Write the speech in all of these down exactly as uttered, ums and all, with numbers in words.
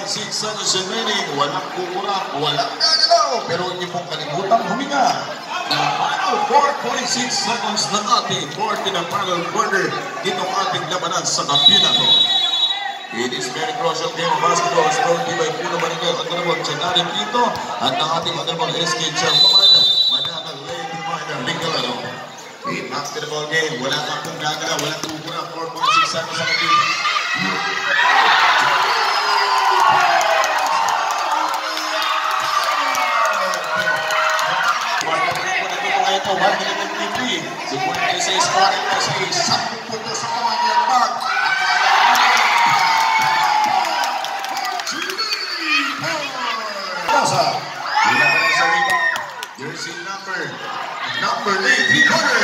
six seconds remaining. Walang kukurap, walang gagalaw. Pero hindi pong kalimutan huminga. The final four point six seconds ng ating fourth in the final quarter. Itong ating labanan sa kampyonato. It is very crucial game of basketball. Scored by Puno Marinel, Honorable Chanari Pinto, at ang ating Honorable S K Chairwoman, Madama Lady Minor Lingalano. In basketball game, wala kang pong gagalaw, walang kukurap. four point six seconds sa kampyonato. Ito, one minute and fifty. Si Puente sa scoring na sa isang punto sa kamay niya Park. Nasa, hindi na sa rebound. Jersey number, number eight, three-quarter.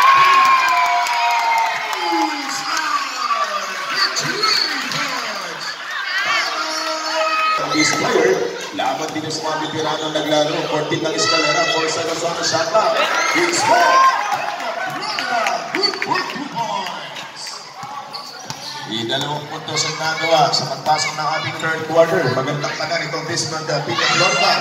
This player, laban din sa mga veterano naglaro. fourteen ng eskalera, four seconds on the shot clock. Big score! Good for two points. Idalawang punto sa nagawa sa pagpasok ng ating third quarter. Magandang tanan itong Desmond Pina Florida.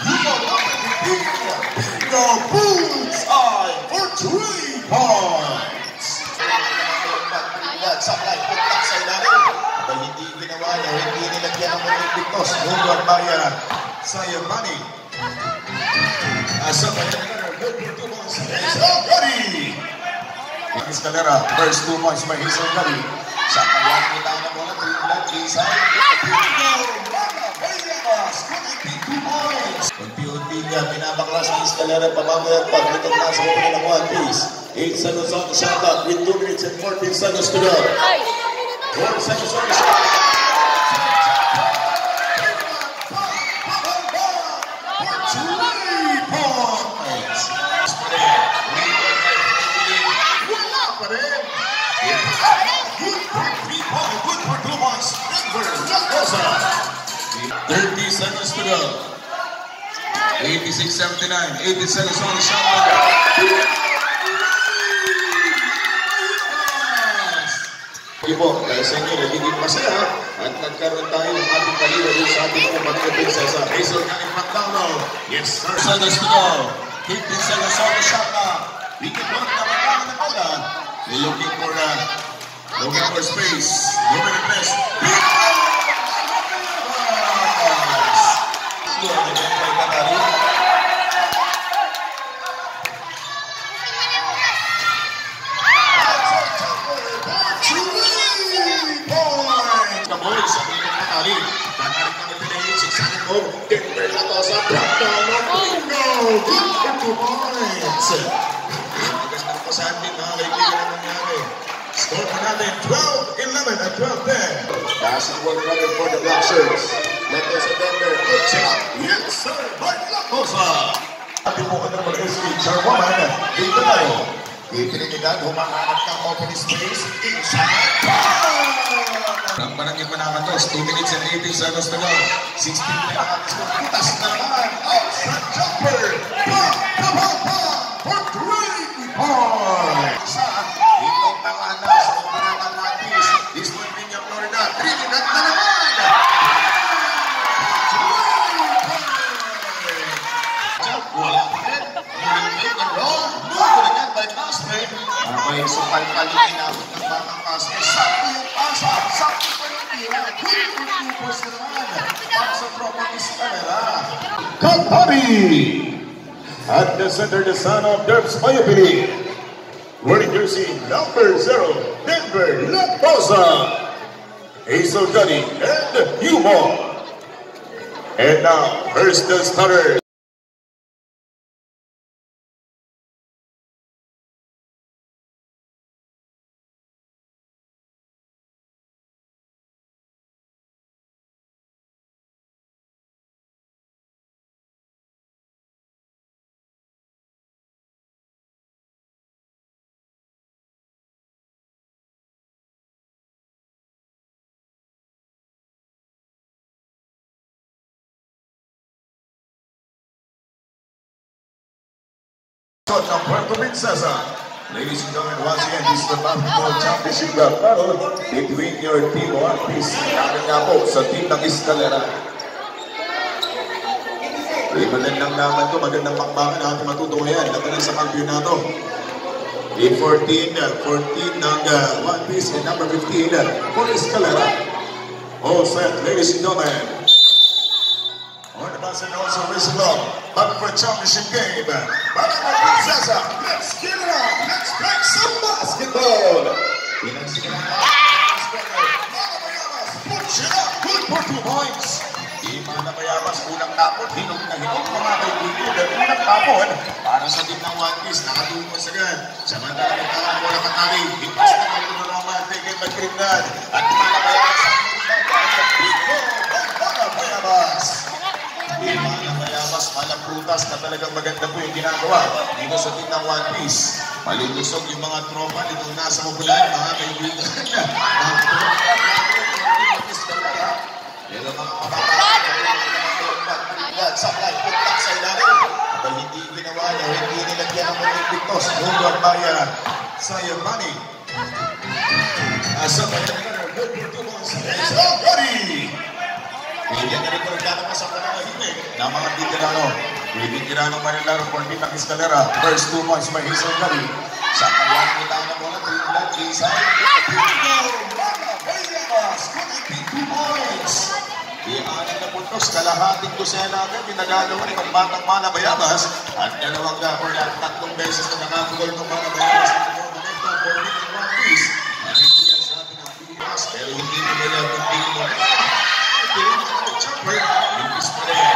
Bingo Bullseye for three points. Sablay, puntak sa ilalim. Pero hindi ginawa niya, hindi nilagyan ng mga pictos. Ngunod Maria Sayamani. Asa pa niya na good for two points. Hazel Gary. Ang eskalera, first two points by Hazel Gary. Sa kanyang kita na mga three-blood inside. Bingo! Mara Villalobos, twenty-two points. Unti-unti niya, pinabaklas ang eskalera, pamamayat pag nitong nasa mga ng one piece. eight seconds on the shot clock with two minutes and fourteen seconds to go. four seconds on the shot clock. Three points. Wala pa rin. Good for three points. Good for two points. thirty seconds to go. eighty-six seventy-nine. eighty seconds on the shot clock. Sige po, dahil sa inyo, nagiging masaya at nagkaroon tayo ng ating kalira din sa ating kumpagkating sa sa Hazel Gary McDonald. Yes, sir. Seconds to go. fifteen seconds on the shot clock. We can work na magkakaroon ng bola. They're looking for, uh, looking for space. Moving the best. Big pass! Good, again by Katari. Boys, ang inyong Katari. Kanarin kami pinayin si Sanko. Denver na to sa Brandon. Bingo! Good for two points. Magandang pasahan din mga kaibigan na nangyari. Score pa natin twelve eleven at twelve ten. Passing one runner for the Black Shirts. Letos sa Denver. Good shot. Yes, sir. By Lacosa. Ating po ka naman S K Chairwoman. Dito tayo. Ipinigyan, humahanap ng open space. Inside. Ang barangay Panamatos, two minutes and eighteen seconds to go. sixteen minutes, putas na naman. Outside jumper. Pop, pop, pop, pop. For three points. Itong mga nasa umarang mga piece. This one Pinya Florida. Three minutes na naman. Jump, wala pa rin. Make and roll. Move to the gun by Casper. Okay, so palpalin inabot ng batang Casper. Sakto yung pasa. Sakto pa yung tira. Good for two points na naman. Para sa properties camera. Katari! At the center, the son of Derbs Mayapili. Wearing jersey number zero, Denver Lacosa. Hazel Gary and Humor. And now, first the starter. Ng Puerto Princesa, Ladies and gentlemen, once again, this is the basketball championship battle between your team One Piece. Kami nga po sa team ng Escalera. Ibalan lang naman ito, magandang pakbakan na ating matutuloyan. Laban sa kampyonato. A fourteen, fourteen ng uh, One Piece and number fifteen for Escalera. All set, ladies and gentlemen. On the basket also visible. Back for championship game. Back for Princesa. Let's get it on. Let's play some basketball. Pinagsigalan na. Mana Bayabas. Push it up. Good for two points. Di Mana Bayabas. Unang tapon. Hinog na hinog mga kaibigan. At unang tapon. Para sa team ng One Piece. Nakatungkos agad. Samantala ng tangan mo na matali. Higpas na may tunuraman. Tigil magkrimdad. At Mana Bayabas. Mana Bayabas. Di Mana Bayabas. Malang prutas na talagang maganda po yung ginagawa. Dito sa team ng One Piece. Malulusog yung mga tropa dito nasa mabulan. Mga kaibigan. Mga tropa. Pero mga kapatid. Sablay. Puntak sa ilalim. Abay hindi ginawa niya. Hindi nilagyan ng mga pictos. Nungguan Maya. Sayamani. Asa Maya. Good performance. Hazel Gary. Bigyan na rin ko nagtatapos sa pananahimik na mga veterano. Veterano Manilaro for team ng Escalera. First two points by Hazel Gary. Sa kanyang kita na bola. Trinidad Rizal. Mana Bayabas. twenty-two points. Iaanan na puntos. Kalahating dosena agad. Pinagagawa ni Pagbatang Mana Bayabas. At dalawang gapor at tatlong beses na nakakagol ng Mana Bayabas. At ito for team ng One Piece. Hindi yan sa atin ang Pimas. Pero hindi mo nila hindi mo Jumper, Lucas pa rin.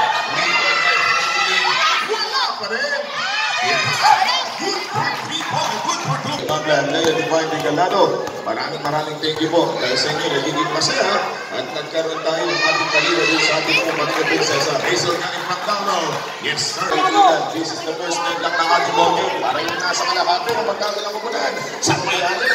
Wala pa rin. Good for three ball, good for two. Paglan, Lea Divine Regalado. Maraming maraming thank you po. Dahil sa inyo, nagiging masaya. At nagkaroon tayo ng ating kaliwa din sa ating mga prinsesa. Hazel Gary McDonald. Yes, sir. This is the first night lang ng ating ball game. Para yung nasa kalahati na magkagalang kukunan. Sa kuyanan,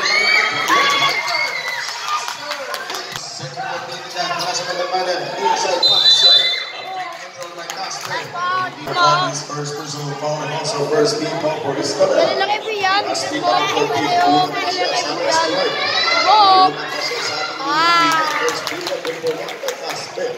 on his first personal foul and also first team foul for Escalera. Last team foul for team foul for Escalera. First team basket.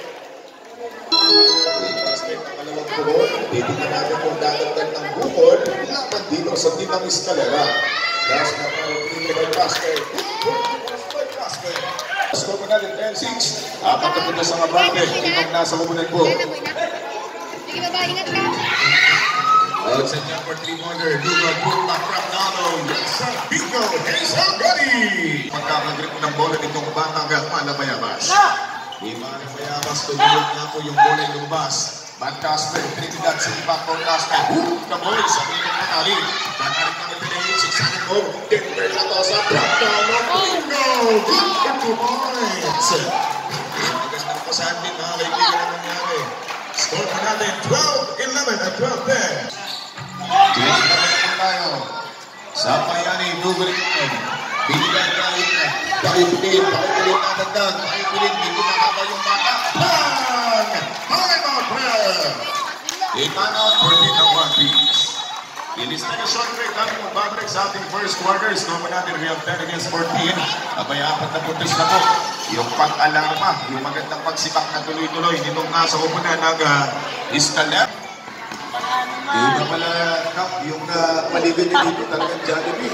Basket ng kalawang bukol. Titignan natin kung dadagdag ng bukol. Laban dito sa team ng Escalera. Last na foul team by basket. Basket. Score na natin ten six. Apat na puntos ang abante. Tingnan nasa kubunan po. Sige baba, ingat ka. Outside number three wonder, Luga Purla Crapnado, Yasa Bingo, Hazel Gary. Pagkakagrip ng bola nitong batang Mana Bayabas. Di Mana Bayabas, tumulog nga po yung bola yung lumabas. Bad Casper, Trinidad, Silva, for Casper. Hook the boy sa pinong matali. Nakarik na nagpinayin, siksanin mo. Denver na to sa Crapnado, Bingo. Good for two points. Magas na po sa atin, mga kaibigan na nangyari. Score pa natin, twelve eleven at twelve ten. Tulis na naman tayo. Sa Payani, Nubrikan. Binigay tayo na. Pakipilit, pakipilit na tagdag. Pakipilit, hindi nakaba yung bata. Bang! Time out prayer! Ikana, fourteen ng One Piece. Ilis na yung short break. Kami magbabreak sa ating first quarter. Score pa natin, we have ten against fourteen. Abay, apat na puntos na po. Yung pag-alarma, yung magandang pagsipak na tuloy-tuloy nitong nasa kupunan ng uh, Escalera. Yung na pala, Kap, yung uh, paligid nyo dito talagang Jollibee.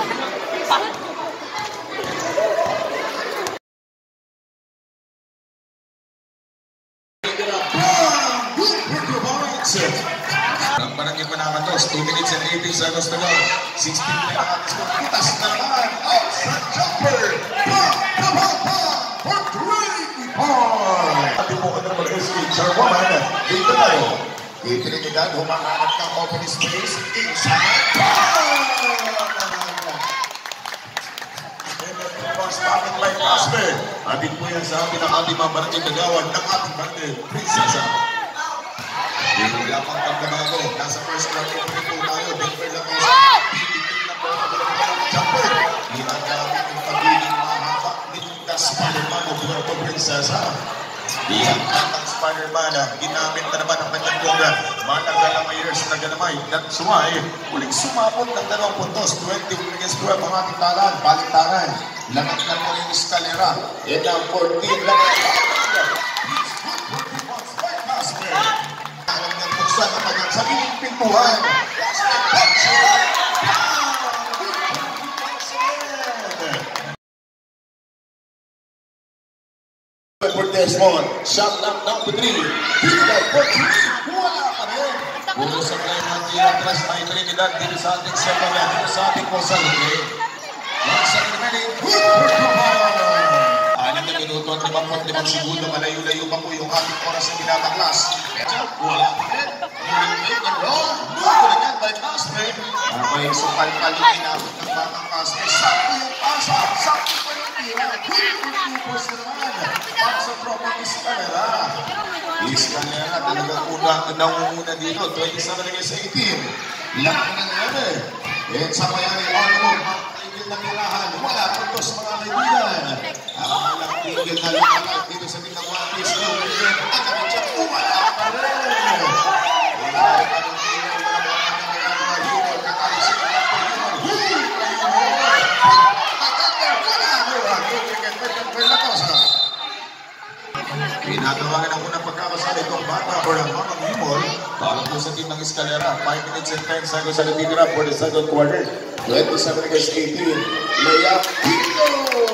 Ang barangay pa naman to, two minutes and eighteen seconds to go. sixteen na natin. Putas na naman. Outside jumper. Bang! Bang! Bang! For three points! Ating po ka na mag-S K Charwoman. Dito tayo. Trinidad, humahanap ng open space. Inside. Starting like Casper. Atin po yan sa ating ang ating mga barangay kagawan ng ating barangay Prinsesa. Yung lapang pagkabago. Nasa first round po po tayo. Denver lang po sa pipitin na po. Jumper. Ginagamit yung pagiging mahaba. Nita Spider-Man o Puerto Prinsesa. Iyan ang Spider-Man. Ginamit na naman ang kanyang bunga. Matagal na years na ganamay. That's why, uling sumabot ng dalawang puntos. twenty against twelve ang ating talan. Baliktaran. Lamat na po yung eskalera. And now fourteen lamat. Alam niya buksan ang kanyang sariling pintuan. For Desmond, shot lamp number three. Pinagay for three. Wala pa rin. Puno sa play ng Tiyatras na Trinidad dito sa ating September, dito sa ating Consalve. Once again, remaining good for anim na minuto at limang at limang segundo, malayo-layo pa po yung ating oras na binataklas. Wala pa rin. Make and roll. Move again by Casper. Abay, sumpalpal yung inabot ng batang Casper. Sakto yung pasa. Sakto pa yung tira. Good for two points na naman. Para sa proper Iscalera. Iscalera talagang unang nangunguna dito. twenty-seven against eighteen. Laki na naman. And sa mayari, Arnold, makatigil na tirahan. Wala puntos mga kaibigan. Ang malang tigil na lumalag dito sa tingnan One Piece. At ang chat, wala pa rin. Wala pa rin. Pinatawagan ang unang pagkakasali itong bata or ang mga humor para po sa team ng Escalera. five minutes and ten seconds sa natitira for the second quarter. twenty-seven against eighteen. Layup, bingo!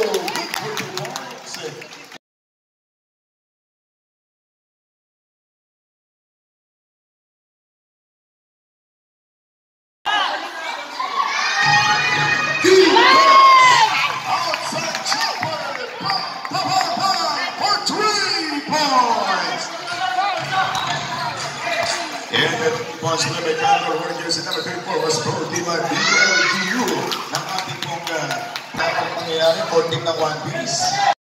Once na may counter, one jersey number thirty-four was pro team at D L G U ng ating pong dapat pangyayari o team ng One Piece.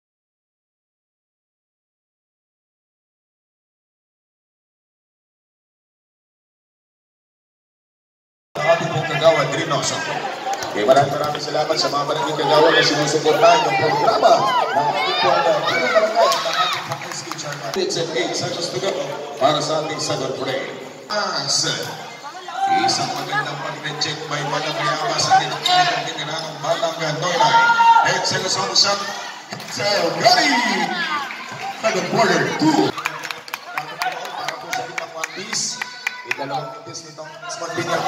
Ang ating pong kagawa, Drinoso. Okay, maraming maraming salamat sa mga maraming kagawa na sinusuportahan yung programa ng ating pong pinakarangal ng ating pong S K Charman. It's at eight seconds to go para sa ating second play. As isang magandang pag-check by Manang Mayama sa tinakita ng Batang Gandoy. eight seconds on the shot. Gary! Second quarter, two. Para po sa kitang One Piece. Ikalawang piece nitong Smart Binyag.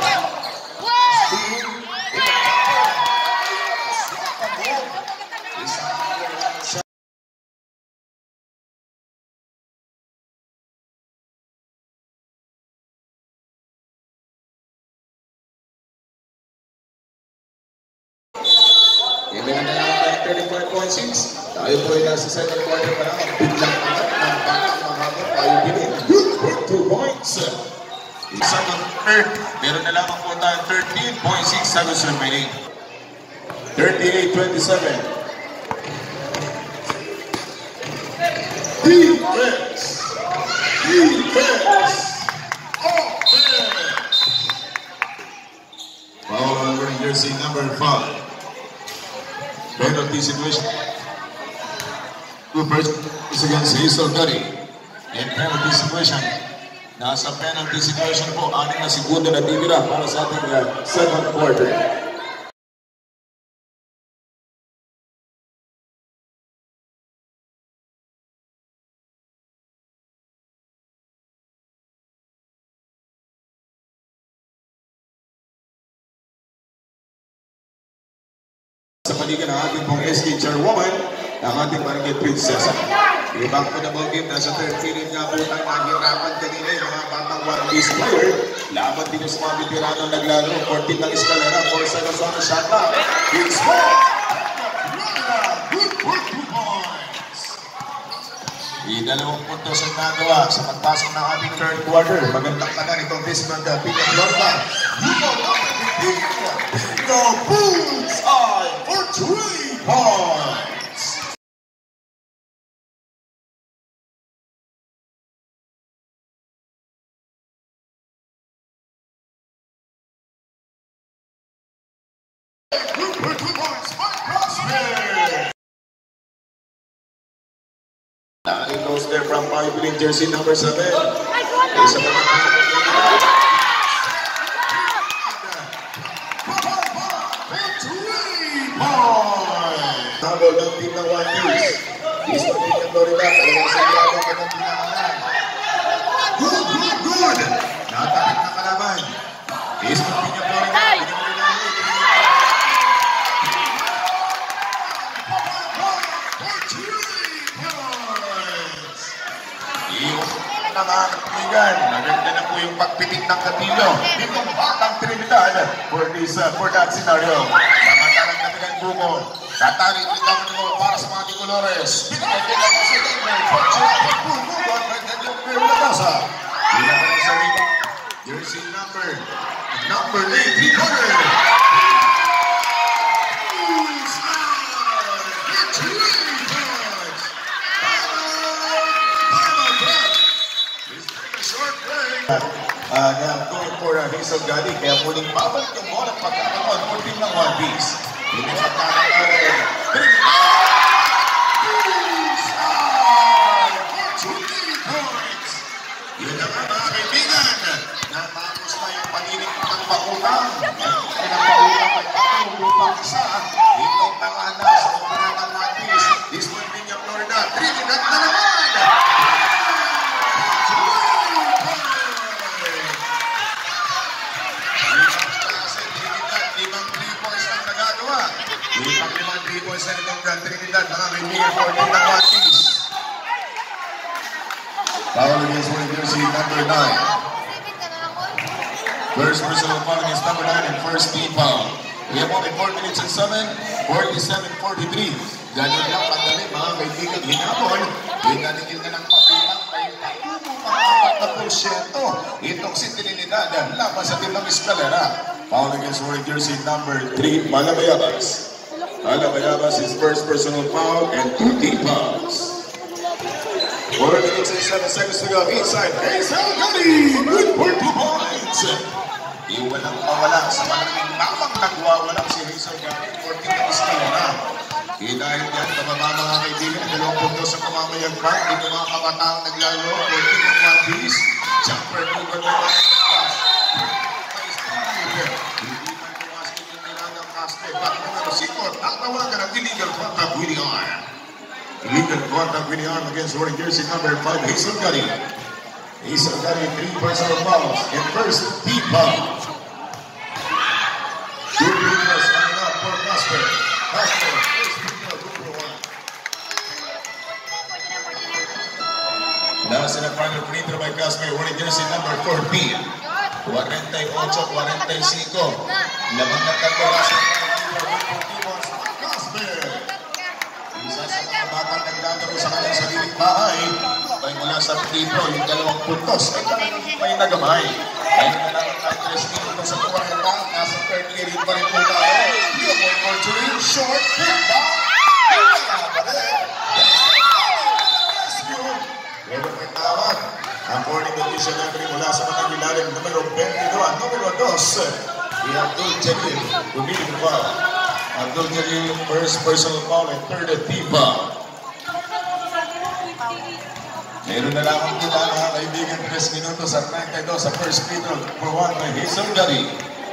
Ibigay na lang tayo thirty-five point six. Tayo po ay nasa second quarter pa lang. Biglang agad ng bakit mahabot tayo bilhin. Good for two points. Second quarter, meron na lamang po tayo thirteen point six seconds remaining. thirty-eight twenty-seven. Defense! Defense! Offense! Foul on wearing jersey number five. Penalty situation. Cooper is against Hazel Curry. And penalty situation. Nasa penalty situation po. Aning na segundo na titira para sa ating uh, second quarter. Sa paligan ng ating pong S K Chairwoman, ang ating barangay prinsesa. Ibang po na ball game, nasa third period nga po tayo nahihirapan kanina yung mga batang One Piece player. Laban din yung sa mga veterano naglaro. fourteen ng Escalera, four seconds on the shot clock. Big score! Good for two points! Idalawang puntos ang nagawa sa pagpasok ng ating third quarter. Magandang tanan itong Desmond Piña-Florta. You know what? Bingo! Bullseye for three points! Good for two points, Mike Prosper! He goes there from five, jersey number seven. hinabol ng team ng One Piece. Eastern Team ng Florida, talagang sagrado ka ng pinakalan. Good, good, good! Natapit na kalaban. Eastern Team ng Florida, naman, kaibigan, maganda na po yung pagpitik ng Katillo. Ditong batang Trinidad for this, uh, for that scenario. Samantalang nabilang buko. Tatarik ng Katillo para sa mga Colores. Pinagay lang sa Denver. Fortunate buko. Maganda yung Pero Lagosa. Pinagay sa Riba. Jersey number, number eight, three-quarter. Uh, na going for uh, Hazel Gadi, kaya muling babalik yung bola pagkakataon for team ng One Piece. Hindi sa tanong points. Yun na nga mga kaibigan, natapos na yung paninig ng pautang. Pinapautang ay patong lupang isa. Itong tangana sa umpanan ng One Piece. This one being yung Florida, Trinidad na naman. Limang limang triple sa itong Trinidad, mga kaibigan for team ng One Piece. Foul against one jersey number nine. First personal foul against number nine and first team foul. We have only four minutes and seven, forty-seven forty-three. Ganyan lang padali mga kaibigan. Hinabol, hinanigil na ng papilang ay apat na porsyento. Itong si Trinidad laban sa team ng Escalera. Foul against one jersey number three, Malabayabas. Malabayabas is first personal foul and two team fouls. Four minutes and seven seconds to go inside. Hazel Gadi, good for two points. Iwalang mawala sa malaking tamang nagwawalang si Hazel Gadi for team ng Escalera. Eh dahil yan, kababa mga kaibigan, dalawang punto sa pamamayag pa, dito mga kabataang naglalo for team ng One Piece. Jumper, over by one pass. Natawagan ang illegal contact with the arm. Illegal contact with the arm against wearing jersey number five, Hazel Gadi. Hazel Gadi, three personal fouls and first team foul. Two people's coming up for Casper. Casper, first team foul, two for one. Nasa na final free throw by Casper, wearing jersey number fourteen. forty-eight forty-five. Lamang na katola sa isa sa mga batang naglalaro sa kanyang sariling bahay ay mula sa dito yung dalawang puntos ay talagang may nagamay. Ay nananang tayo tres minutos sa forty, nasa thirty-eight pa rin po tayo. Yung unfortunately short hit back. Kaya pa rin. Pero may tawag. According to Vision Entry mula sa mga ilalim numero twenty-two, numero two. We have Abdul Jalil committing the foul. Abdul Jalil, first personal foul and third team foul. Meron na lamang kita mga kaibigan, tres minutos at ninety-two sa first free throw for one by Hazel Gadi.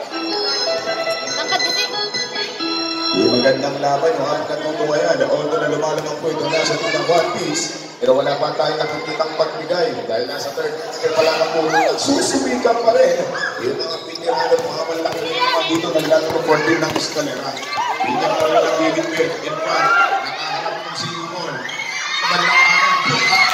Yung magandang laban, yung ang katutuwayan, although na lumalamang po ito nasa ng One Piece, pero wala pa tayong nakikitang pagbigay dahil nasa third minute pa lang po susumikap pa rin. Yung mga pinirado, mga malaki ng mga dito naglalaro for team ng Escalera. Yung mga nagiging bed, in fact, nakaharap ng si Yumon. Malakanan po.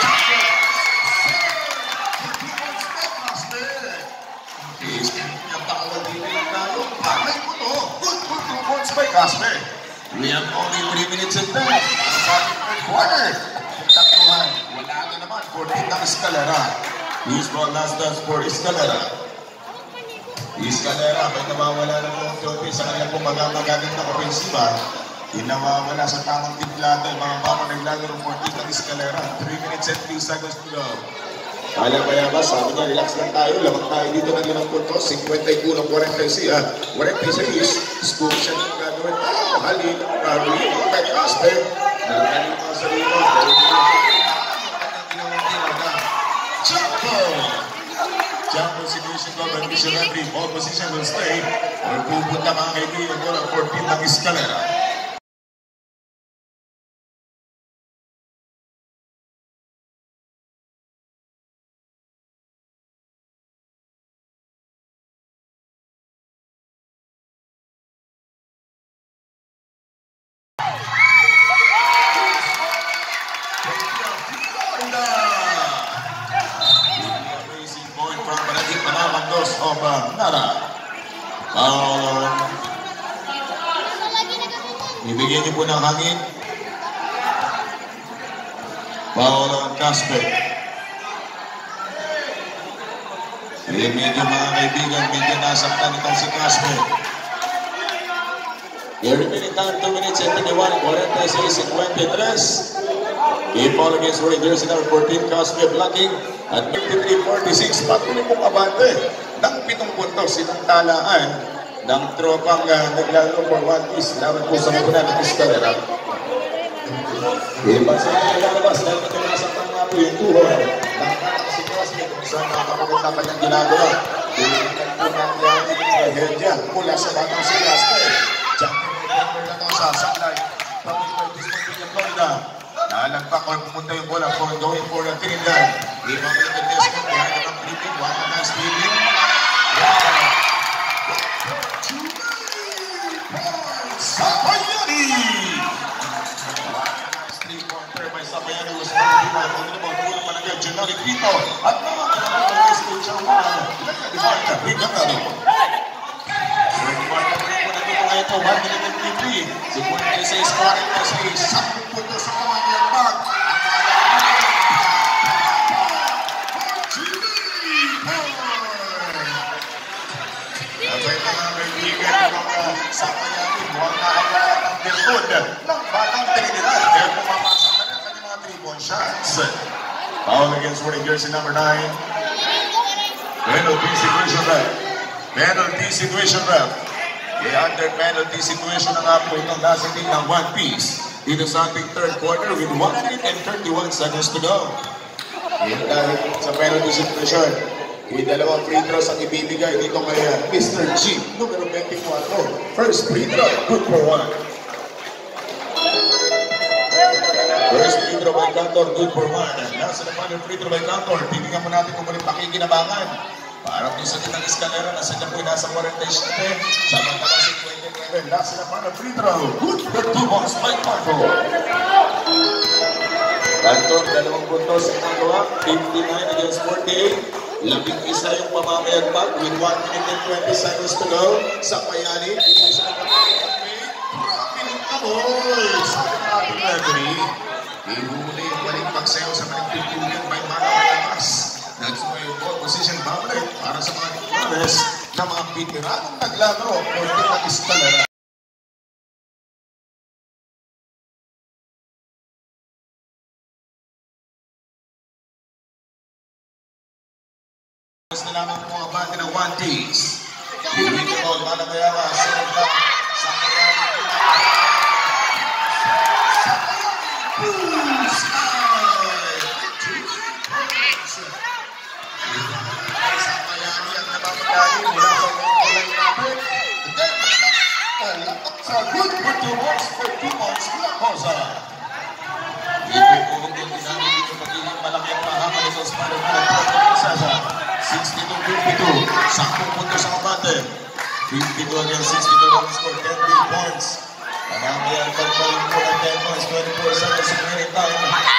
Yung bawal dito yung lalo. Bakit po to? Good for two points by Casper. We have only three minutes and ten. Sa third quarter. Taktuhan, wala na naman for team ng Escalera. Use ball last dance for Escalera. Escalera, may nawawala na po ang Jopi sa kanyang pumagamagamit ng ofensiba. Inawawala sa tamang timplado yung mga mama naglalaro for team ng Escalera. three minutes and three seconds to go. Malabayabas, sabi niya, relax lang tayo. Lamang tayo dito ng limang puntos. fifty kulang forty-six. forty-six. Scoop siya ng gagawin. Oh, halin. Rally. Kay Casper. Nalaman mga sarili. Jumbo! Jumbo situation ko. But Vision Entry. Ball position will stay. Or pupunta mga kaibigan ko ng fourteen ng Escalera. Foul. Ibigyan niyo po ng hangin. Foul on Casper. Eh, medyo mga kaibigan, medyo nasaktan itong si Casper. The remaining time, two minutes and twenty-one, forty-six and twenty-three. Game ball against Roy Jersey number fourteen, Casper blocking. At fifty-three forty-six, patuloy pong abante ng pitong puntos itong talaan ng tropang uh, naglaro for one piece. Laban po sa mga ng Escalera. Ibang sa mga lalabas, dahil ito nasaktan nga po yung tuhon ng kanak si Casper kung saan nakapagod na kanyang ginagawa. Dilihan po ng yung trahedya mula sa batang si Casper. Champion defender na ito sa saklay. Tapos by this point in Florida. Nalagpak or pumunta yung bola for going for a Trinidad. Lima minute and this one behind the Philippine. One of us leading. Sapayani! Three-pointer by Sapayani was forty-one. Ano naman, mula pa nagay generic dito. At mga kanang mga school siya mga nagka-defender. Riganado. Ito, one minute and three. Si Puente sa scoring na sa isang punto sa kamanyang bag. Abay na nga may bigay ng mga Sapayani. Mukhang nakawala ng birkod ng batang Trinidad. Kaya pumapasa na ng kanyang mga three-point shots. Foul against Roy Jersey number nine. Penalty situation ref. Penalty situation ref. Kaya under penalty situation na nga po itong nasa team ng one piece dito sa ating third quarter with one minute and thirty-one seconds to go. Kaya dahil sa penalty situation, may dalawang free throws ang ibibigay dito kay Mister G, numero twenty-four. First free throw, good for one. First free throw by Cantor, good for one. Nasa naman yung free throw by Cantor, tingnan mo natin kung maling pakikinabangan. Para po sa kitang Escalera, nasa niya po yung nasa quarantine natin. Samantala si twenty-eleven, nasa na pa ng free throw. Good for two balls by Cantor. Cantor, dalawang puntos ang nagawa. fifty-nine against forty-eight. Labing isa yung pamamayagpag with one minute and twenty seconds to go. Sapayani, binigisa ng kapatid. Pinagkaboy! Sabi ng ating referee, ihuli yung waling pagsayaw sa manipiligan by Manakas. That's why yung ball position bubble para sa mga Flores na mga veteranong naglaro o mga Escalera. Mas nalaman ko mga bati ng one piece. Hindi ko ball, Malamayara, sunod lang sa kanyang good for two balls for two balls Lacosa. Ibig po kung din namin dito magiging malaki ang pahamal sa Spanish Management sixty-two fifty-two. Sampung punto sa kabate. fifty-two against sixty-two runs for ten big points. Mamamayan pagparin po ng ten points. twenty-four seconds in winning time.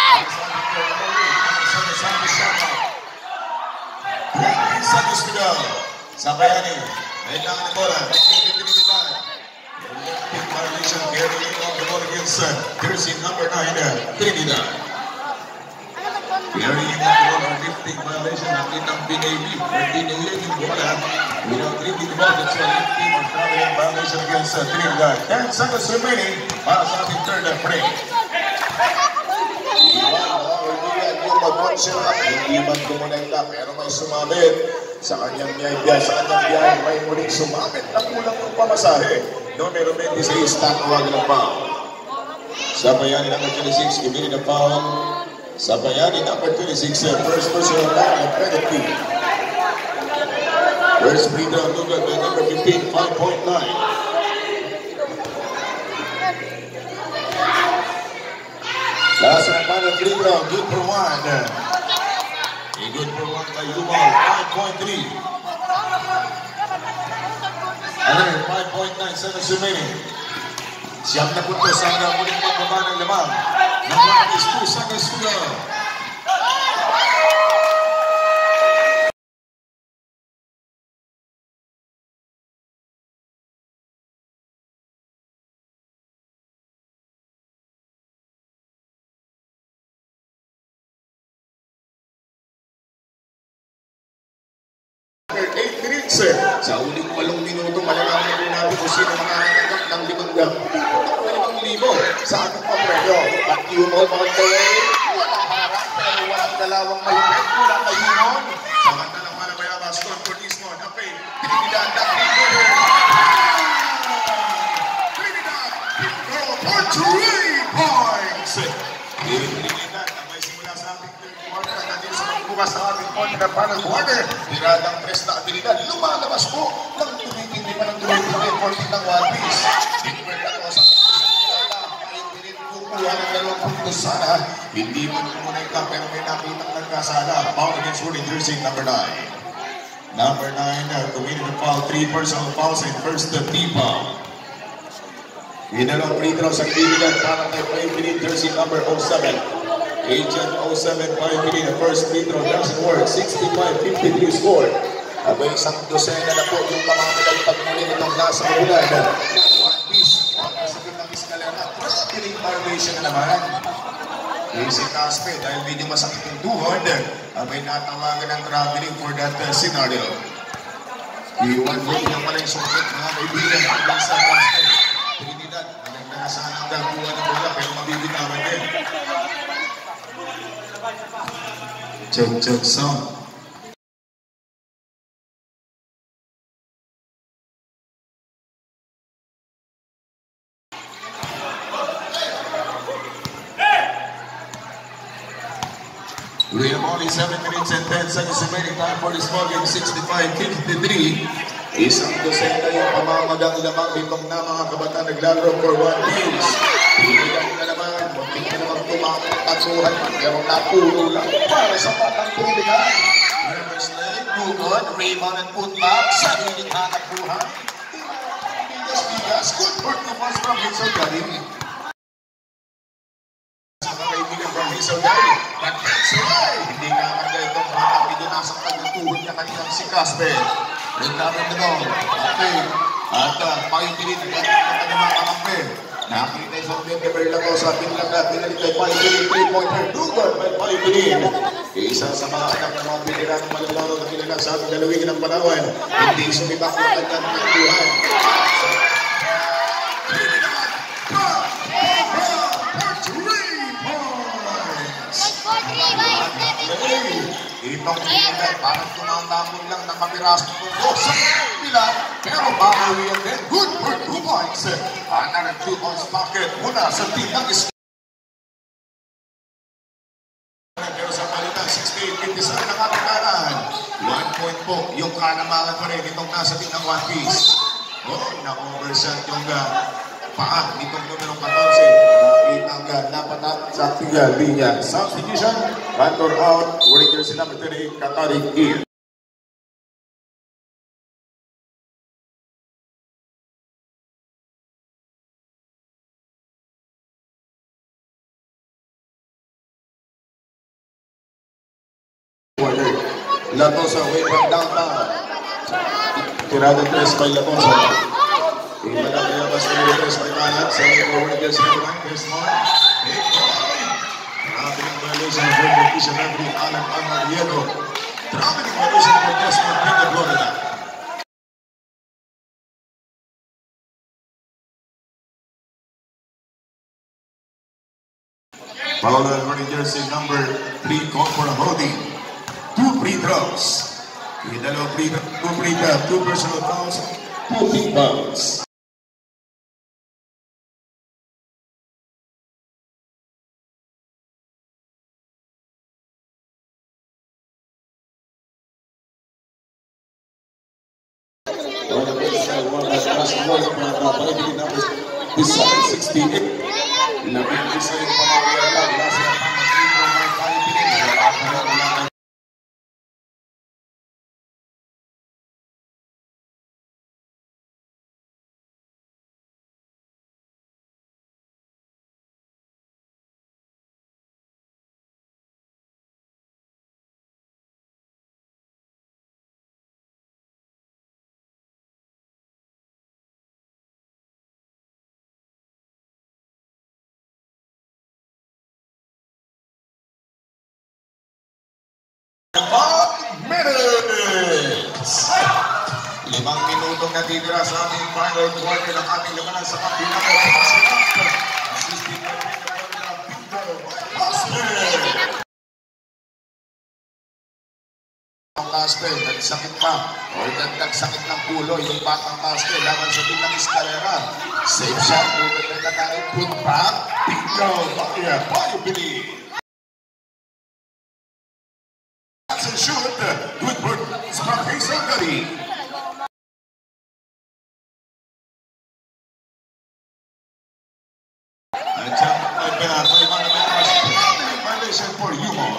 twenty seconds to go. Sapayani. Kailangan ng bola. Big violation carrying on the ball against uh, jersey number nine, uh, Trinidad. Carrying on the ball, fifteen violation ng kitang Binayli. Binayli yung bola. Without reading the ball, that's why fifteen or traveling violation against uh, Trinidad. ten seconds remaining para sa ating third uh, break. Hindi man kumonekta pero may sumabit sa kanyang biyaya, sa kanyang biyaya may muling sumabit na kulang ng pamasahe. Numero twenty-six, tatawagan ng foul. Sapayani number twenty-six, giving the foul. Sapayani number twenty-six, first personal foul of penalty. First free throw, look at the number fifteen, five point nine. Last and final free throw, good for one. A good for one by Yumal, five point three. Another five point nine seconds remaining. Siyam na punto sa hanggang muling pagbaba ng lamang. Number is two seconds to go. points. Sa uling walong minuto, malalaman na po natin kung sino makakatanggap ng limang limang libo sa ating papremyo. At yun all on the way, walang harap pero walang dalawang malupit mula kay Yun. Samantalang Manabayaba score for this one. Okay, Trinidad, that Trinidad, Trinidad, for three points. Trinidad, may simula sa ating third quarter at natin sa bukas sa ating quarter na final quarter. Tiradang press na abilidad. Lumalabas po ng tumitindi pa ng tumitindi. fourteen ng one piece. Bigward ako sa kukuha ng dalawang puntos sana. Hindi mo muna yung pero may nakitang nagkasala. Foul against Rudy jersey number nine. Number nine, uh, committed a foul. Three personal fouls and first the T-foul. Ginalong free throw sa Trinidad para kay Paypilin jersey number oh seven. Agent oh seven, Paypilin. The first free throw doesn't work. sixty-five fifty-three score. Abay isang dosena na po yung mamamagal pagmuli nitong nasa ulan. One piece. Ang kasabit ng iskalera. Traveling violation na naman. Casey Caspe, dahil medyo masakit yung tuhod, abay natawagan ng traveling for that uh, scenario. Iwan mo yung pala yung sukit, mga kaibigan. Hanggang sa Caspe. Trinidad, hanggang na nasa ang gagawa ng bola, pero mabibitawan din. Check, check, sound. We have only seven minutes and ten seconds remaining time for this ball game, sixty-five fifty-three. Isang dosena yung pamamagang lamang ditong na mga kabataan naglalaro for one piece. Trinidad na naman, muntik na naman tumamang tatuhan, pero napuro lang para sa patang Trinidad. Rivers Lake, Bugod, Raymond and Putback, sariling hanap buhay. Bigas-bigas, good for two points from Hitzel Galing. From Hazel Gary, but that's right. Hindi kakarga itong mga pidunasang pagkatuhod niya kaninang si Casper. Recover the ball. Okay. At uh, Paypilin, nagkakit ng kanyang mga kakampi. Nakakita isang Bekeber lang sa ating lagat. Pinalit kay Paypilin, three-pointer. Dugan by Paypilin. Isa sa mga anak ng mga veteranong malalaro na kilala sa ating dalawin ng Palawan. Hindi sumipak na kanyang pagkuhan. Itong Trinidad, parang tumandamon lang ng kapiraso ng mundo sa nila, pero makawiyan din. Good for two points. Another two points pocket mula sa team ng Iskandar. Pero sa palitan, sixty-eight fifty-seven ang kapitanan. One point po, yung kanamangan pa rin itong nasa team ng One Piece. Oh, na-overshot yung uh, paa nitong numero fourteen. Nakitang napatak sa tinggal linya. Substitution, Cantor out, wearing jersey number thirty-eight, Katari in. Latosa away from downtown. Tirada tres by Latosa. Iba na kaya mas tres by Manat. Sa forward jersey number nine, Chris Moore. Traveling violation for Patricia Referee Alan Amariego. Traveling violation for Desmond Pinto, Florida. Foul on jersey number three, call for a holding. Two free throws. Idalo free two free throws, two personal fouls, two team fouls. Design sixty-eight. Labing isa yung pamamayalag. Nasa yung pang-mag-ibang Limang minutong natitira sa ating final quarter ng ating labanan sa kampinang assisting by Pinto ang Casper, nagsakit pa o dagdag sakit ng pulo yung batang Casper laban sa team ng Escalera. Safe shot, Ruben Bernatari, put back, Pinto, Bakya, Payupili. That's a shoot, good work sa Hazel Gary. At siya, ay pinatay mga members, violation for humor.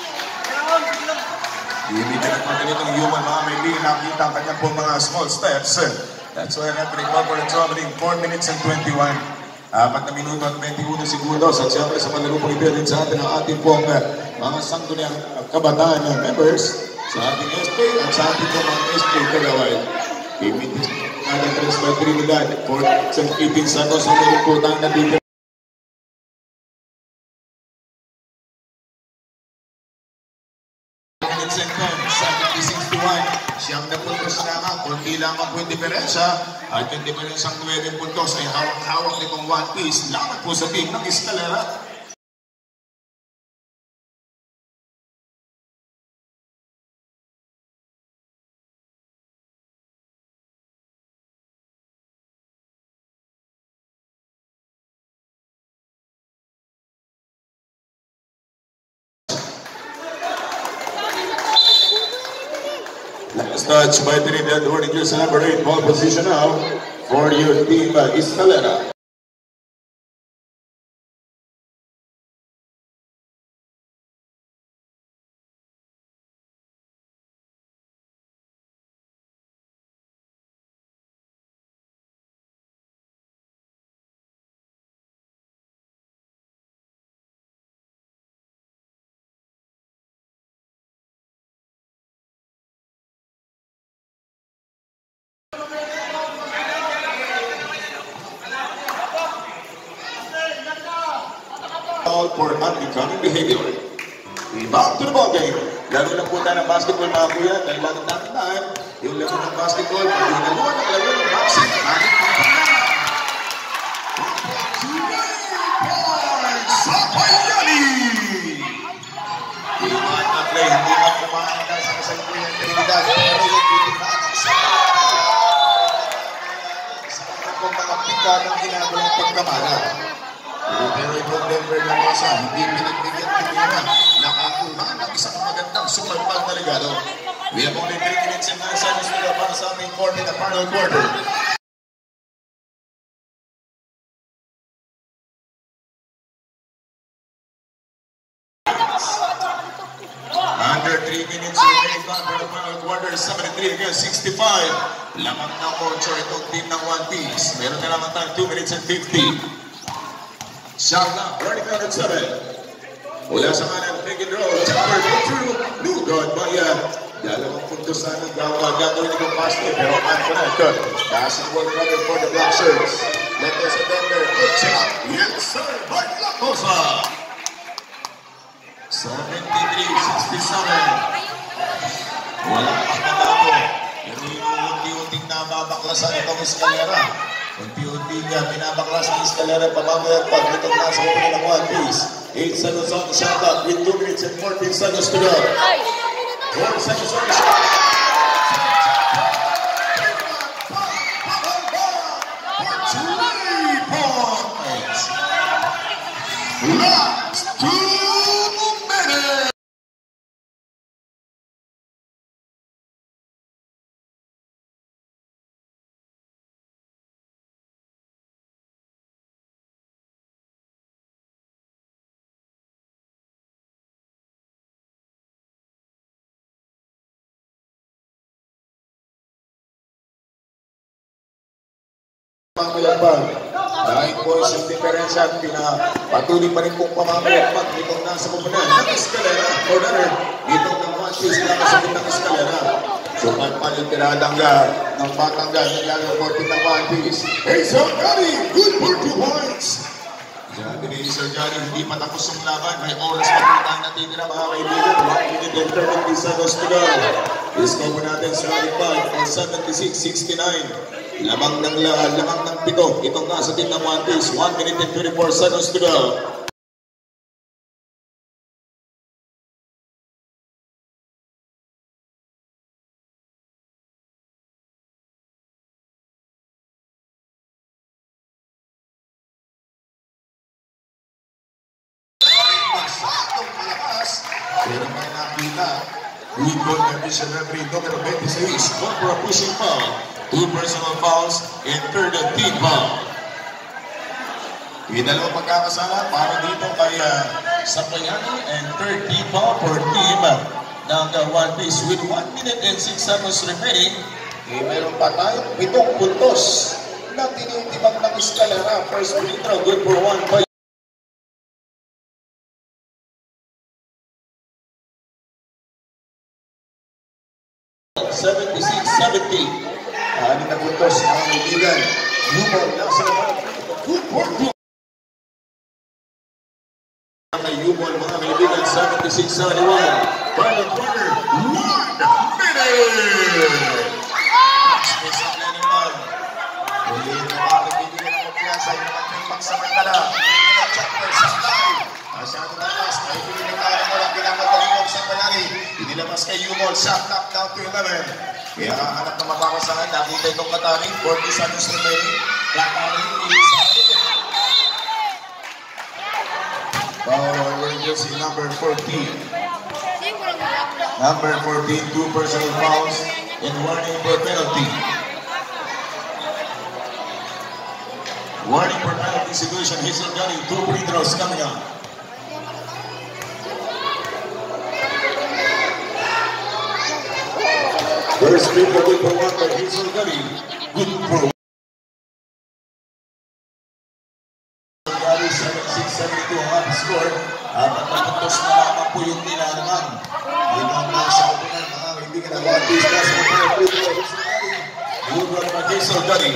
Hindi ka nagpagalit ng human mga may liin nakita ang kanyang po mga small steps. That's why referee cover and traveling four minutes and twenty-one. Apat na minuto at twenty-one segundos. At siyempre sa panalupang ipilin sa atin ang ating pong mga sangguniang kabataan na members sa ating S P at sa ating po mga S P Kagaway. Imitis natin tres by Trinidad for Saint eighteen Santos ang niliputang na dito. seventy sixty-one, siyang na puntos lamang, kundi lamang po yung diferensya at yung diferensyang nuwebe puntos ay hawak-hawak nitong one piece lamang po sa team ng Escalera. Last touch by Trinidad, winning your number eight ball position now for your team, uh, Escalera. For unbecoming behavior. Back to the ball game. Laro lang po tayo ng basketball mga kuya. Dahil lalo natin tayo. Yung laro ng basketball. Pag yung naluwa ng laro ng boxing. Ating pagkakas. Sa Payani! Hindi man na play. Hindi man kumain na sa kasalukuyan ng Trinidad. Pero yung titinahan ang sa sa kong mga pika ng ginagawang pagkamara. Pero itong Denver ng Rosa, hindi pinagbigyan tingin nakakuha ng isang magandang super ball na regalo. We have only three minutes and nine seconds to go para sa ating quarter na final quarter. Under three minutes remaining for the final quarter, seventy-three against sixty-five. Lamang ng Ocho itong team ng One Piece. Meron na naman tayo two minutes and fifty. Sharla, running out at seven. Mula sa kanan, pick and roll. Jumper, go through. Lugod, Maya. Dalawang puntos na nagawa. Gagawin itong basket. Pero man ko na ito. Basketball runner for the Black Shirts. Let us defender. Good shot. Yes, sir. Mark Lacosa. seventy-three sixty-seven. Wala pang nalato. Pero yung unti-unting nababaklasan itong Escalera. Unti-unti niya, pinabaklas ng Escalera, pamamayagpag nitong nasa kupunin ng One Piece. eight seconds on the shot clock with two minutes and fourteen seconds to go. four seconds on the shot clock. For three points. Last two minutes. Pamamayagpag. Dahil po isang diferensya at pinapatuloy pa rin pong pamamayagpag itong nasa kupunan ng Escalera. Or rather, itong ng One Piece na kasabit ng Escalera. So, pagpalit tiradangga ng Batangga ng Lalo fourteen ng One Piece. Hazel Gary, good for two points. Sabi ni Sir Johnny, hindi pa tapos yung laban. May oras pa po tayo natitira mga kaibigan. one minute and thirty seconds to go. Discover natin sa five for seventy-six sixty-nine. Lamang ng lahat, lamang ng pito. Itong nasa team ng One Piece. one minute and thirty-four seconds to go. Masyadong malakas. Pero may nakita. Good goal by Bishop Referee numero twenty-six. One for a pushing foul. Two personal fouls and third and team foul. Yung dalawang pagkakasala para dito kay uh, Sapayano and third team foul for team uh, ng uh, One Piece. With one minute and six seconds remaining, eh, meron pa tayo pitong puntos na tinitibag ng Escalera. First free throw, good for one by seventy-six seventy. Ano na puntos ng kaibigan. Lumon nasa naman. Good for two. Kay Yumon mga kaibigan, seventy-six seventy-one. Final quarter, one minute! Space up na naman. Muli na mga kaibigan ng kumpiyansa, yung mga pagsamantala. Check for sa live. Masyado na last, kaibigan ng kaya mo lang pinamagaling ng sa Palari. Inilabas kay Yumon, shot knock down to eleven. Kaya hanap na mapakasahan, nakita itong Katari, forty seconds remaining. Katari, iisa. Power Rangers in number fourteen. Number fourteen, two personal fouls and warning for penalty. Warning for penalty situation. Hazel Gully, two free throws coming up. First free throw good for one by Hazel Gully. Good for one. seventy-six seventy-two ang ating score. Apat na puntos na lamang po yung nilalamang. Yun ang nasa upunan mga kaibigan ng One Piece. Nasa upunan po ito. Good one by Hazel Gully.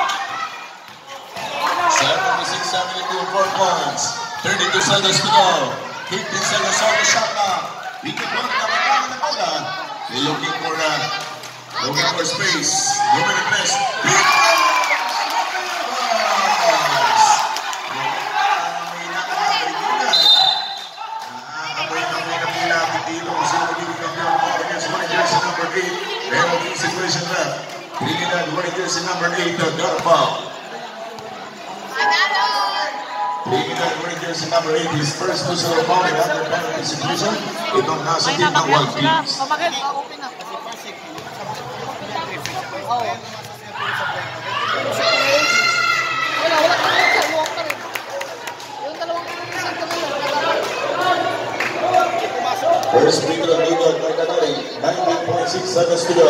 seventy-six seventy-two, four points. thirty-two seconds to go. fifteen seconds on the shot clock. We can run na magkakaroon na bola. They're looking for a looking for space. Looking at press. Penalty situation left. Trinidad winning jersey number eight, got a foul. Trinidad winning jersey number eight, his first personal foul in under penalty situation. Itong nasa team ng One Piece. First free throw dito by Katari, nineteen point six seconds to go.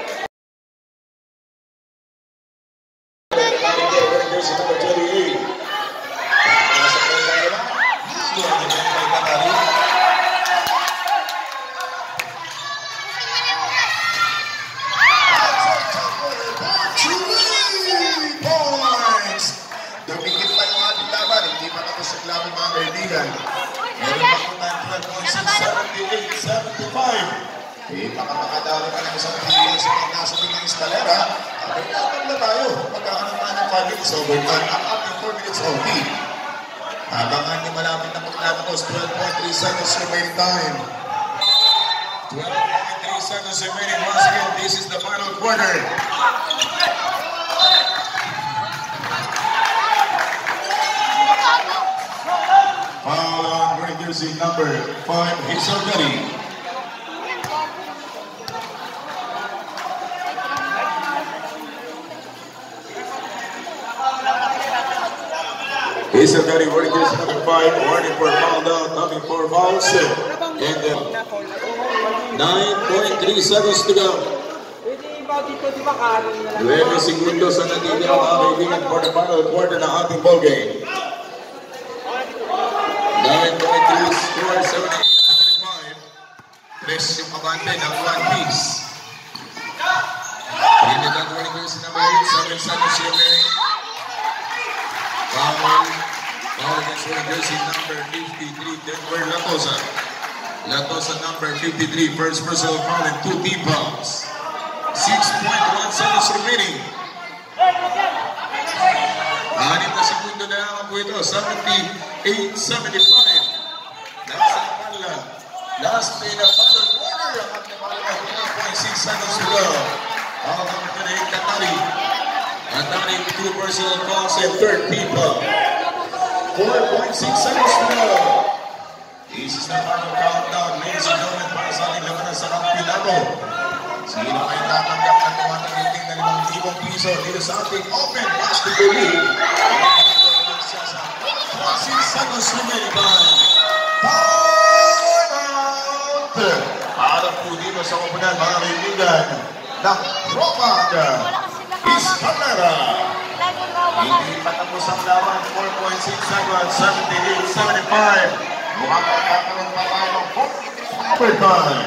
Jersey number twenty-eight. Three points! Dumikit pa yung ating laban, hindi pa tapos ang laban mga kaibigan. Meron pa po tayo twelve point six, seventy-eight seventy-five. Eh, baka makadali pa ng isang pilihan sa mga nasa ng Escalera. Abay naman na tayo. Magkakaroon tayo ng five minutes overtime ang ating four minutes O T. Abangan niyo malapit na pagkakos, twelve point three seconds remaining time. twelve point three seconds remaining. Once again, this is the final quarter. Foul on wearing jersey number five, Hazel Gully. Hazel Gully wearing jersey number five, warning for foul down, coming for fouls. And uh, nine point three seconds to go. eleven segundos ang natitira mga kaibigan for the final quarter ng ating ball game. nine point three score, seventy-eight seventy-five. Tres yung kabante ng One Piece. Trinidad winning jersey number eight, seven seconds remaining. Foul Foul against wearing jersey number fifty-three, Denver Latosa. Latosa number fifty-three, first personal foul and two team fouls. six point one seconds remaining. Anim na segundo na naman po ito, seventy-eight seventy-five. Last na pala. Last play na final quarter. Ang ating mga one point six seconds to go. Ang ating kanayang Katari. Katari, two personal fouls and third team foul. four point six seconds to go. This is the final countdown. Ladies and gentlemen, para sa ating labanan sa kampinato. Sino ay tatanggap ng tumatanggiting na limang libong piso dito sa ating Open Basketball League? six seconds remaining time. Time out! Para po dito sa upunan, mga kaibigan, ng Tropag Iscalera. Hindi patapos ang laban, four point six seconds, seventy-eight seventy-five. Mukhang magkakaroon pa tayo ng forty-three overtime.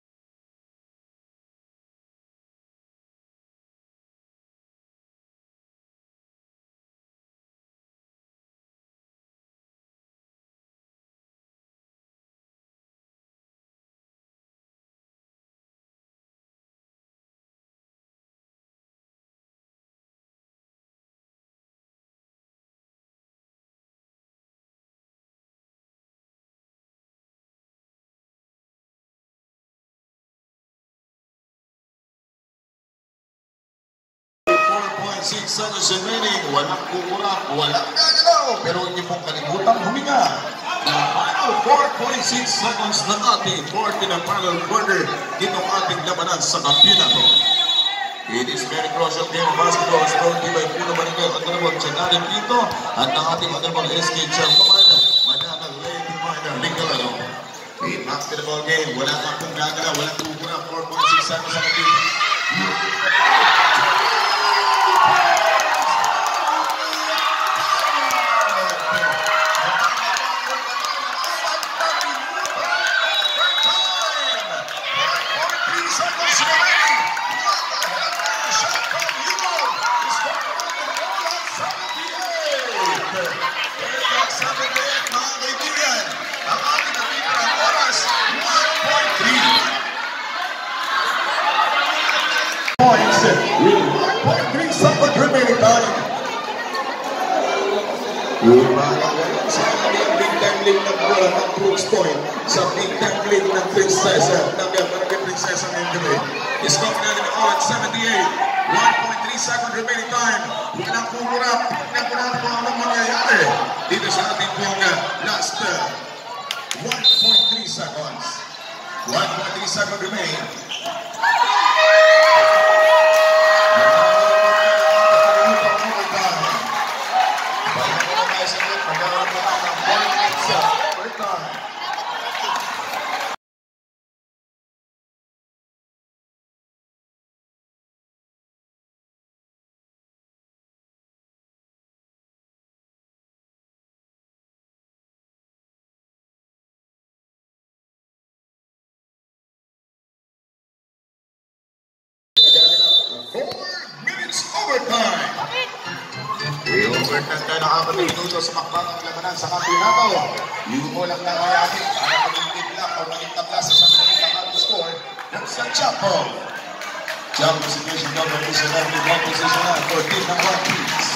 four point six seconds remaining. Walang kukurap, walang gagalaw. Pero hindi pong kalimutan huminga. The final four point six seconds ng ating fourth in the final quarter dito ating labanan sa kampyonato. It is very crucial game of basketball. Scored by Puno Barangay Honorable Chanari Pito at ng ating Honorable S K Chairwoman, Madam Lady Minor Lingalano. We back to the ball game. Wala kang pong gagalaw, walang kukurap. four point six seconds sa ating sa big time league ng Prinsesa. Nabiyan, Barangay Prinsesa ng N B A. Is coming out in all at seventy-eight. one point three second remaining time. Walang kumurap. Tignan po natin kung anong mangyayari. Dito sa ating pong last uh, one point three seconds. one point three second remain. Overtime. I-overtime tayo ng apat na minuto sa makbang labanan sa kampyonato. Yung mo lang nangyayari para maging lang o maging tabla sa sabi ng ang score ng sa Chapo. Chapo situation number is a lovely one position na for team number one please.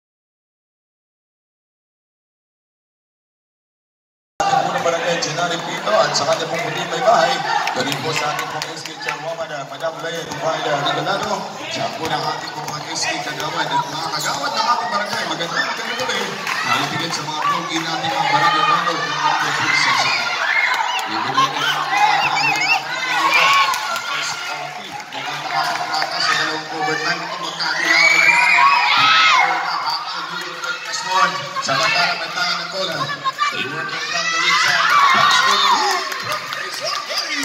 Ating muna barangay Janari Pito at sa kanya pong puti may bahay. Galing po sa ating pong S K Chairwoman na Madam Lea Dumaida Regalado. Siya po ng ating pong mga S K kagawad at mga kagawad ng ating barangay. Magandang magandang gabi. Nalitigit sa mga progi natin ang barangay Rano ng mga prinsesa. Ibigay ko ng mga ang first coffee. Mukhang nakakaparata sa dalawang overtime ito. Magkakilawin na naman. Nakakal dito ng Kasmon. Sa batang at tayo ng bola. Working from the weak side. Basketball League from Quezon City.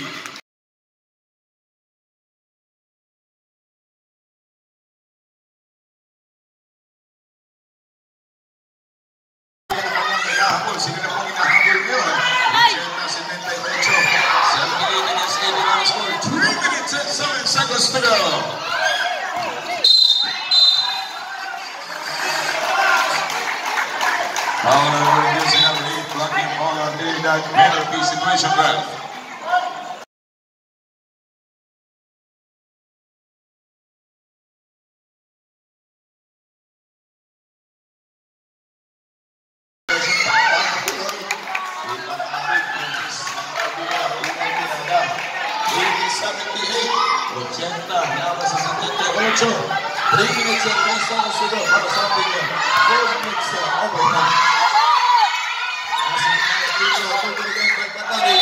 Sino na pong inahabol ngayon? seventy-eight against eighty-one score. three minutes and seven seconds to go. Foul on jersey number eight, blocking foul on Trinidad, penalty situation ref. three minutes and ten seconds to go para sa ating four minutes uh, overtime. Nasa mga dito ako talagang pagpatari.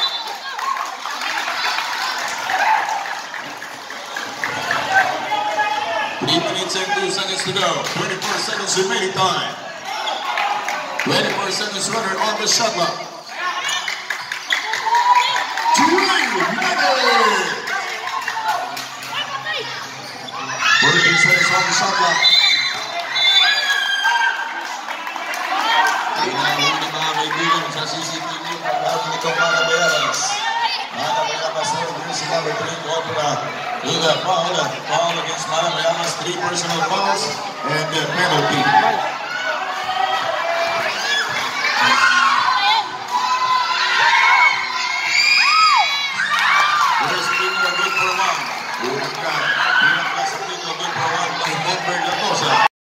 three minutes and two seconds to go. twenty-four seconds remaining time. twenty-four seconds runner on the shot clock. Two minutes. fourteen seconds on the shot clock. Pinahuli mga kaibigan sa C C T V pagkakit nitong mga bayarans. Mga bayarans na rin si number three Opera. With a foul, foul against mga bayarans, three personal fouls and a penalty. First finger good for one. Unang ka, pinakla sa finger good for one by Edward Latosa.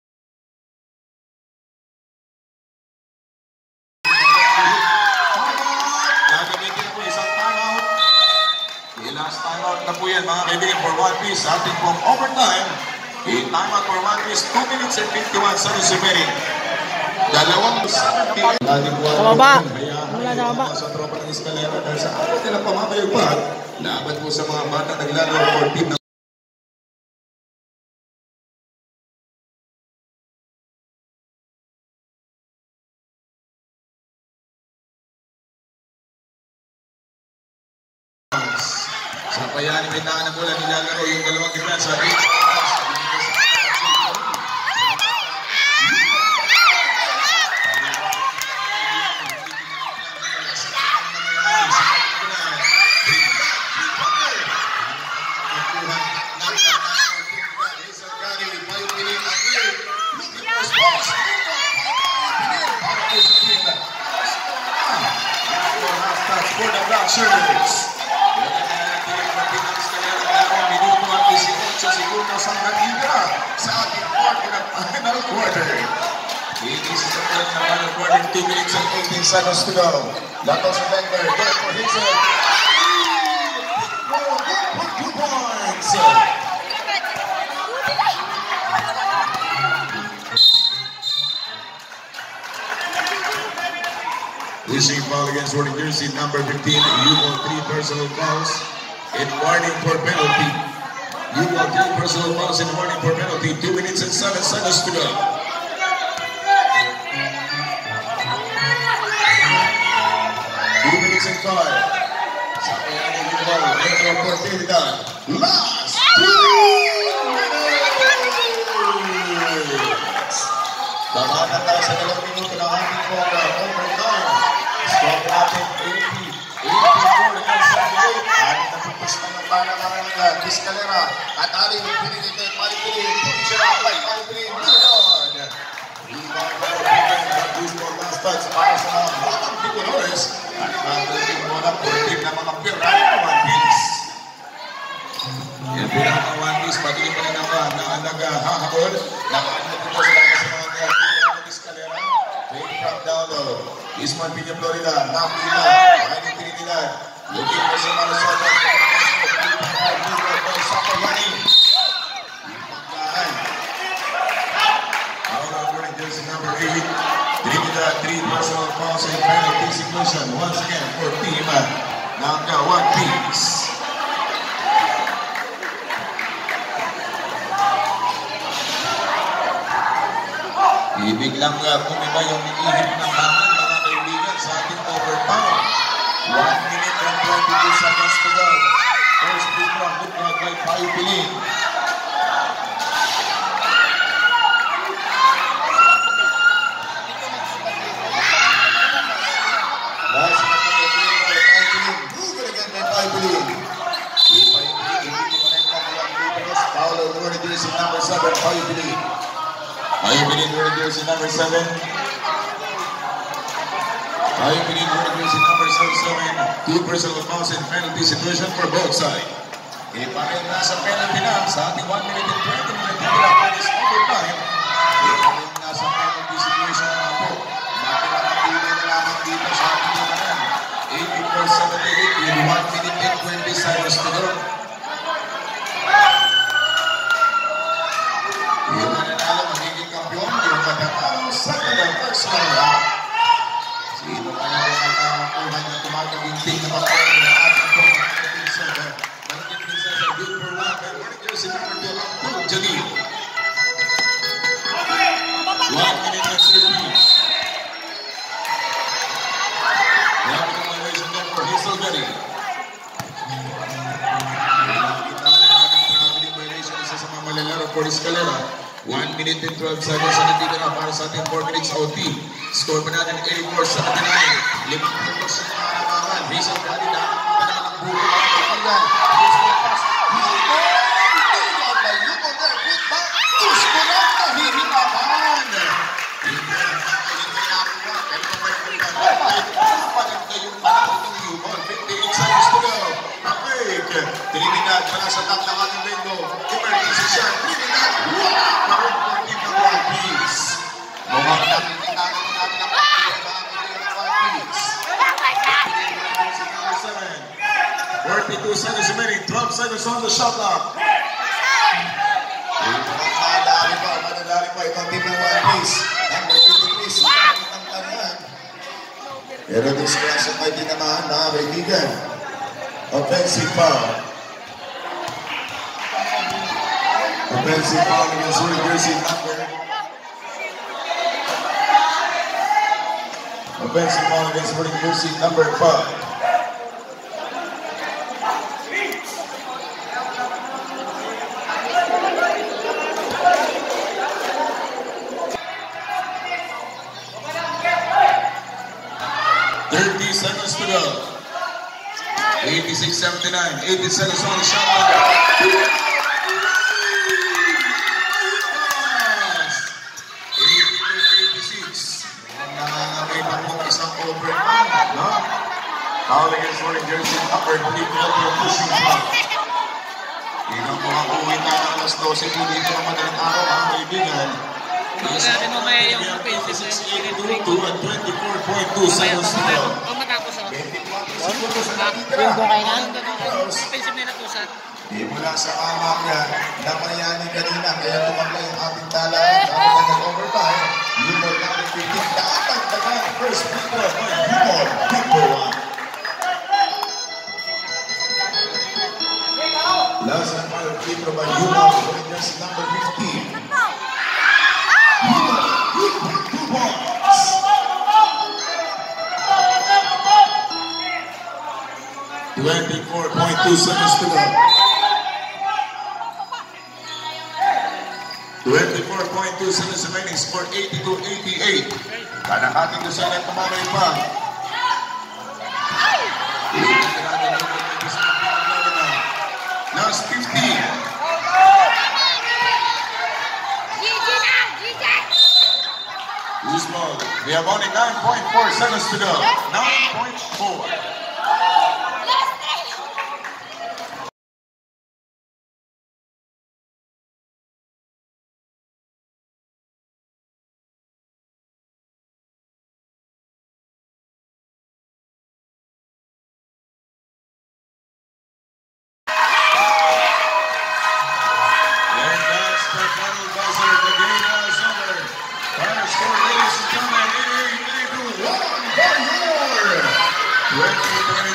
Gagamitin po isang timeout. Last timeout na po yan mga kaibigan for one piece. Starting from overtime. Timeout for one piece. two minutes and fifty-one seconds remaining. Dalawang seventeen. Sa baba. Wala sa baba. Sa tropa ng Escalera. Dahil sa apat nila pamamayagpag. Laban po sa mga bata naglalaro for team na sa payani may taan ng bola nilalaro yung dalawang depensa. For the Black Shirts. Minuto at eighteen segundos ang natira sa ating quarter na final quarter. This is the final quarter, two minutes and eighteen seconds to go. Latos sa Denver, good for Hazel. Two points. Wishing foul against wearing jersey number fifteen, Hugo three personal fouls and warning for penalty. Hugo three personal fouls and warning for penalty. Two minutes and seven seconds to go. Two minutes and five. Sa kayani dito ba? Metro Portilidad. Last two minutes. Babata tayo sa dalawang minuto ng ating program. Overtime. Stop natin eighty. eighty-four against seventy-eight. Ating napupush na ng para ng Escalera. At ating pinili kay Palipilin. Punsira kay Palipilin. Bulod. Rebound for Palipilin. That for last touch para sa mga batang Ticolores. At natin muna po team ng mga Pirani na One Piece. Yan bilang mga One Piece. Patuloy pa rin naman na nag-hahabol. Nakaano po sila sa mga Escalera. Playing from down low. Isman Piña, Florida. Napila. Kainin Trinidad. Looking for some Minnesota. Sapagani. Ipagkahan. Out of running jersey number eight. Trinidad, three personal fouls and penalty situation. Once again for team Naka One Piece. Ibig lang uh, kumiba yung ihip ng hangin mga kaibigan sa ating overtime. one minute and twenty-two seconds to go. First free throw, good luck by Palipilin. Last na tayo, free throw by Palipilin. Good again by Palipilin. Si Palipilin, hindi ko na yung kanilang defense. Paolo Lord, jersey number seven, Palipilin. Palipilin, Lord, jersey number seven. Ay pinigurang yung si number seven, two personal fouls in penalty situation for both sides. Iparin na sa penalty na sa ating one minute and twenty minute titila for this overtime. Iparin na sa penalty situation na po. Makakapili na lamang dito sa ating labanan. eighty-four seventy-eight with one minute and twenty seconds to go. Yung mananalo magiging kampiyon, yung katatalo sa kanyang personal round. Sino kaya ang nakakuha niya tumataginting na pagkakas ng ating pagkakas sa Malakit Princess ang good for one and one jersey number two ang Pug Jalil. One minute and thirty. Now the violation there for Hazel Betty. Nakikita ko naman ang traveling violation isa sa mga malalaro for Escalera. one minute and twelve seconds na nandito na para sa ating four minutes O T. Score pa natin eighty-four seventy-nine. Limang puntos sa mga namangan. Hazel Betty nakakita naman ang buko ng kaibigan. Hazel pass. Hihilaw by Yuko there. Put back. Gusto lang na hihinapan. Hindi na nakakuha. Pero pa may pagkakas. Kapagod na yung panahon ng Yuko. fifty-eight seconds to go. Apik. Trinidad pala sa top ng ating linggo. Emergency siya. Trinidad. Wow! Parang forty ng One Piece. Mukhang nakikita naman natin ang pagkakas ng One Piece. forty-two seconds remaining. twelve seconds on the shot clock. Madali pa, madali pa itong team ng One Piece. Number eighty-three, siya ang tanyan. Pero discretion ay dinamahan mga kaibigan. Offensive foul. Offensive foul against Uri Jersey number. Offensive foul against Uri Jersey number five. thirty seconds to go. eighty-six seventy-nine. eighty seconds on the shot clock. eighty-two eighty-six. Nangangamay pa po isang overtime, no? Foul against Uri Jersey number three. Pushing foul. Tingnan mo ang uwi na ng alas twelve dito ng madaling araw, mga kaibigan. Natin mo may yung offensive eighty-two at twenty-four point two seconds to go. Kung matapos ako. Yung bukay na? Offensive nila po sa. Di mula sa amak niya, napayanin kanina, kaya tumaklay ang ating tala at ang nag-overtime. Humor number fifteen, daatagdagan ang first free throw by Humor, number one. Last and final free throw by Humor, jersey number fifteen. Humor, good for two points. twenty-four point two seconds to go. twenty-four point two seconds remaining. Score eighty-two eighty-eight. Kanahating doon sa lang tumamay pa. Last fifteen. Loose ball. We have only nine point four seconds to go. nine point four.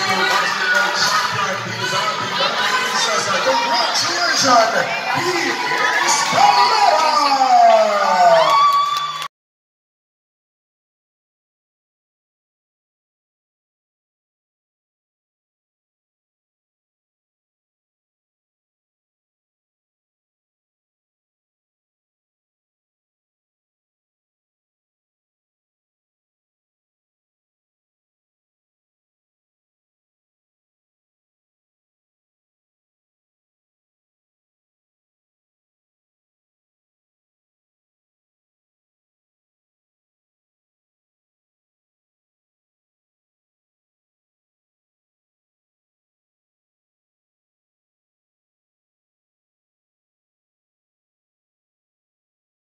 Congratulations! He